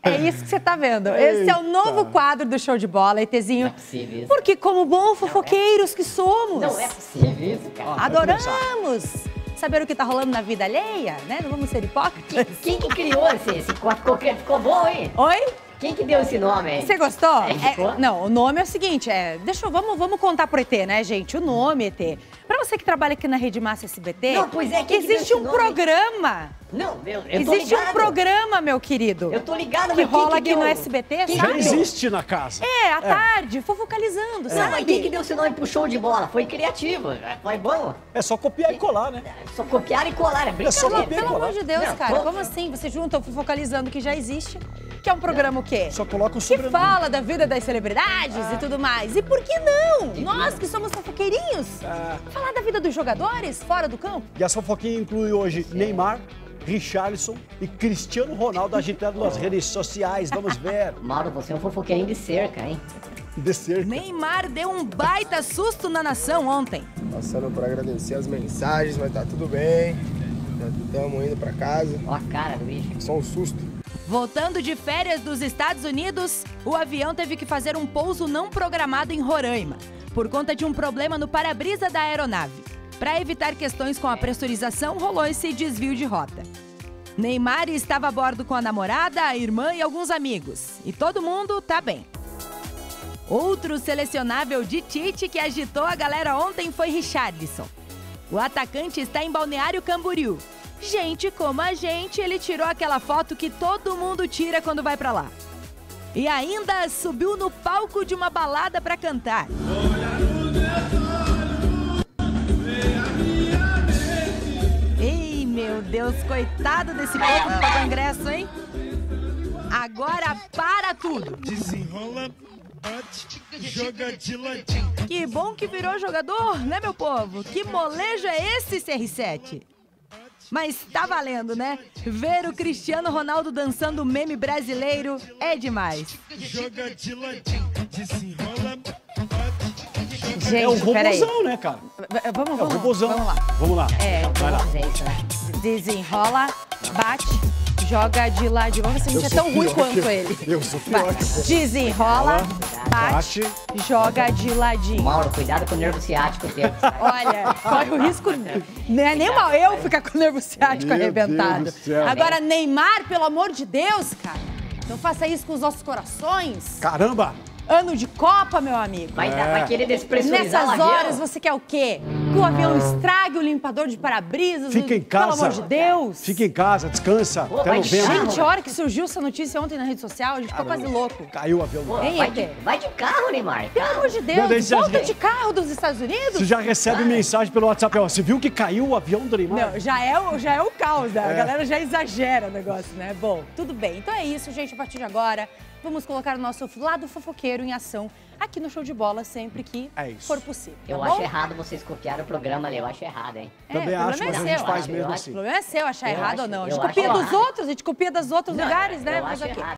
É isso que você tá vendo. Esse é o novo quadro do Show de Bola, ETzinho. Não é possível isso. Porque como bons fofoqueiros que somos, Não é possível isso, cara. adoramos saber o que tá rolando na vida alheia, né? Não vamos ser hipócritas. Quem que criou esse qualquer ficou bom, hein? Oi? Quem que deu esse nome aí? Você gostou? Ficou? Não, o nome é o seguinte, vamos contar pro ET, né, gente? O nome, ET. Pra você que trabalha aqui na Rede Massa SBT, Não, pois é, quem que deu existe esse um nome? programa. Não, eu tô Existe ligado. um programa, meu querido. Eu tô ligado, que mas quem rola que aqui deu? no SBT, Quem sabe? Já existe na casa. À tarde, fofocalizando, Não, sabe? mas quem que deu esse nome pro Show de Bola? Foi criativo, foi bom. É só copiar e colar, né? Só copiar e colar, é só brincadeira. copiar. Pelo amor de Deus, Não, cara, pô. como assim? Você junta o Fofocalizando, que já existe, que é um programa o quê? Só coloca o Que sobrenome. fala da vida das celebridades e tudo mais. E por que não? Nós que somos fofoqueirinhos. Falar da vida dos jogadores fora do campo. E a fofoquinha inclui hoje Neymar, Richarlison e Cristiano Ronaldo agitando nas redes sociais. Vamos ver. Mauro, você é um fofoqueirinho de cerca, hein? Descer. Neymar deu um baita susto na nação ontem. Passando para agradecer as mensagens, mas tá tudo bem. Já estamos indo para casa. Ó a cara do bicho. Só um susto. Voltando de férias dos Estados Unidos, o avião teve que fazer um pouso não programado em Roraima, por conta de um problema no para-brisa da aeronave. Para evitar questões com a pressurização, rolou esse desvio de rota. Neymar estava a bordo com a namorada, a irmã e alguns amigos. E todo mundo tá bem. Outro selecionável de Tite que agitou a galera ontem foi Richarlison. O atacante está em Balneário Camboriú. Gente como a gente, ele tirou aquela foto que todo mundo tira quando vai pra lá. E ainda subiu no palco de uma balada pra cantar. Ei, meu Deus, coitado desse povo que pagou ingresso, hein? Agora para tudo. Desenrola, bate, joga de ladinho. Que bom que virou jogador, né, meu povo? Que molejo é esse, CR7? Mas tá valendo, né? Ver o Cristiano Ronaldo dançando meme brasileiro é demais. Joga de ladinho, desenrola, bate. Gente, É o peraí. robôzão, né, cara? Vamos É o robôzão. Vamos lá. Vamos lá. É, Vai lá. É isso, né? desenrola, bate, joga de ladinho. Vamos ver se a gente é tão ruim quanto ele. Eu sou pior Vai. que você. Desenrola, bate, joga de ladinho. Mauro, cuidado com o nervo ciático teu. Olha, corre o risco, não é nem mal eu ficar com o nervo ciático Meu arrebentado. Deus do céu. Agora, Neymar, pelo amor de Deus, cara, não faça isso com os nossos corações. Caramba! Ano de Copa, meu amigo. Vai querer despressurizar o Nessas avião? horas, você quer o quê? Que o avião estrague o limpador de para-brisas? Fica em casa. Pelo amor de Deus. Fica em casa, descansa. Pô, Até vai de novembro. carro. Gente, a hora que surgiu essa notícia ontem na rede social, a gente ficou quase louco. Caiu o avião. Pô, Hein, vai, ET? vai de carro, Neymar. Pelo amor de Não, daí Deus, você já- volta de carro dos Estados Unidos? Você já recebe mensagem pelo WhatsApp, ó. Você viu que caiu o avião do Neymar? Não, já é o caos, né? A galera já exagera o negócio, né? Bom, tudo bem. Então é isso, gente. A partir de agora, vamos colocar o nosso lado fofoqueiro em ação aqui no Show de Bola sempre que É isso. for possível. Eu tá acho bom? errado vocês copiarem o programa ali, eu acho errado, hein? Também o acho, problema mas é a gente seu. faz acho, mesmo eu assim. O problema é seu achar Eu errado acho- ou não. A eu gente acho copia dos errado. outros, a gente copia dos outros lugares, né? Eu Mas acho ok. errado.